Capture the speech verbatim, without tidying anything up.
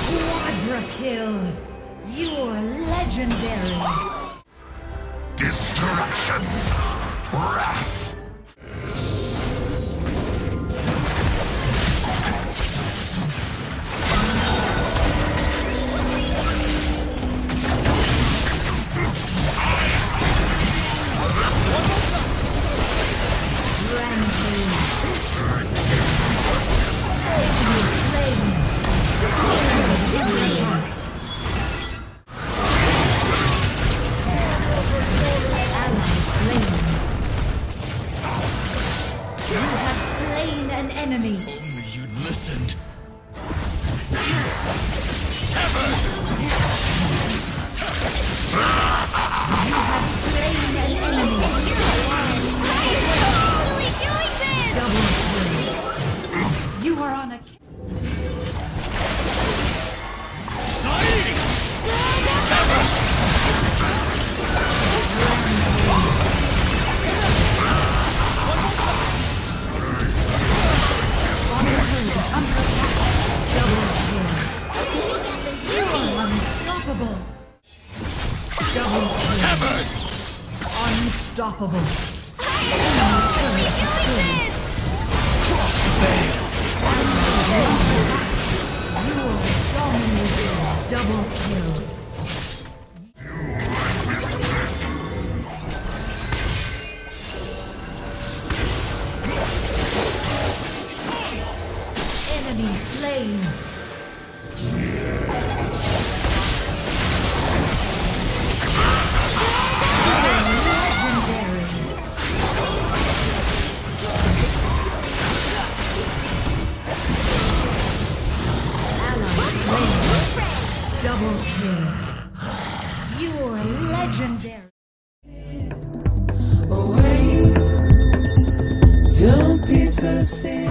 Quadra kill. You're legendary. Destruction. Wrath. Enemy. Only you'd listened. You have slain an enemy. Totally doing this! Double kill. You are on a Sighting! Unstoppable. Double kill. Severed! Unstoppable. Totally doing this! You are dominated. Double kill. Enemy slain. Double kill. You're legendary. Away. Don't be so serious.